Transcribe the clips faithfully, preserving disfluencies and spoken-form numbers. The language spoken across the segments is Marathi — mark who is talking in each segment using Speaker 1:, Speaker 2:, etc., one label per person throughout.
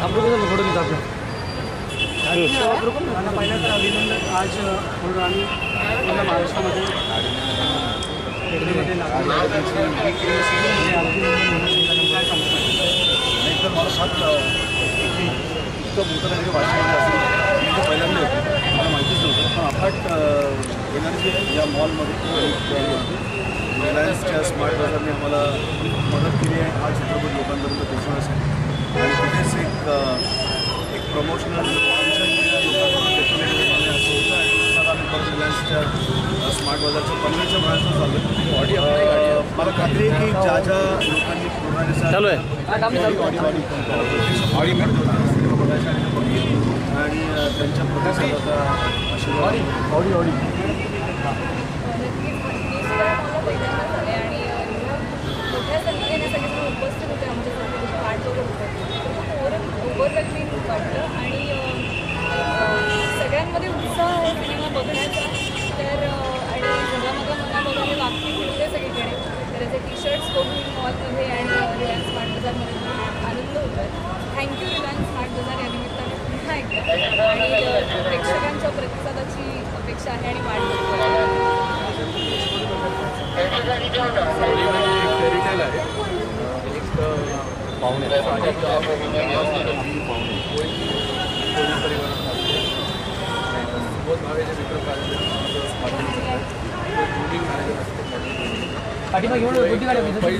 Speaker 1: आप लोग फोटो घेता आपलं
Speaker 2: पहिलं तर अभिनंदन. आज म्हणून आम्ही पूर्ण महाराष्ट्रामध्ये टेकडीमध्ये लागले
Speaker 3: तर मला सात इतकं मोठं काही वाशिममध्ये असेल ते पहिल्यांदा होतं, मला माहितीच नव्हतं. पण अफाट एनर्जी या मॉलमध्ये रिलायन्सच्या स्मार्ट बाजारने आम्हाला मदत केली आहे हा चित्रपट लोकांपर्यंत पोहोचवण्यासाठी. आणि तिथेच एक एक प्रमोशनल फंक्शन लोकांना असं होतं. आणि आम्ही परत रिलायन्सच्या स्मार्ट बाजारच्या पनवेलच्या ब्रांचला चालू. मला खात्री आहे की ज्या ज्या लोकांनी पूर्णाचा
Speaker 1: चालू आहे
Speaker 3: ऑडी ऑडी आणि त्यांच्या प्रतिसादाचा आशीर्वाद ऑडी ऑडी
Speaker 4: मोठ्या संख्येने सगळे उपस्थित होते आमच्यासाठी वाट बघत होते. ओव्हर ओव्हरवेल्मिंग वाटलं आणि सगळ्यांमध्ये उत्साह आहे सिनेमा बघण्याचा. तर आणि जगामध्ये मला बघायला लागतील होते सगळीकडे. तर त्याचे टी शर्ट्स बघून मॉलमध्ये आणि रिलायन्स स्मार्ट बाजारमध्ये आनंद होतो आहे. थँक्यू रिलायन्स स्मार्ट बाजार या निमित्ताने पुन्हा एकदा. आणि प्रेक्षकांच्या प्रतिसादाची अपेक्षा आहे आणि वाट बघतो.
Speaker 3: फेरीटेल आहे एक पाहुणे बहुत भावे मित्र
Speaker 1: पाठीमागे घेऊन दोन गाड्या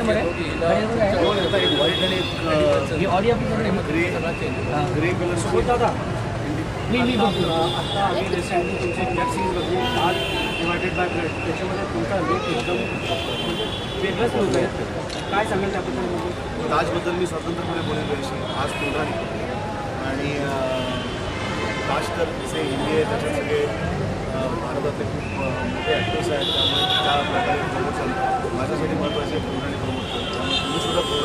Speaker 3: एक व्हाईट आणि एक
Speaker 1: ऑडी आपल्याकडे
Speaker 3: ग्रे ग्रे कलर सोबत दादा
Speaker 2: मी मी बघतो. आता आम्ही रिसेंटली तुमचे वेब सिरीज बघली आज डिवायडेड बाय ब्लड. त्याच्यामध्ये तुमचा लेख एकदम म्हणजे वेगळंच होत आहे. काय सांगाल त्याबद्दल?
Speaker 3: ताजबद्दल मी स्वतंत्रपणे बोलेलो याशी आज तोंडाने. आणि ताज तर जे हिंदी आहे त्याचे सगळे भारतातले खूप मोठे ॲक्टर्स आहेत. त्यामुळे त्या प्रकारे प्रमोट चालतं माझ्यासाठी महत्त्वाचे तोंडाने प्रमोट करतो. त्यामुळे तुम्ही सुद्धा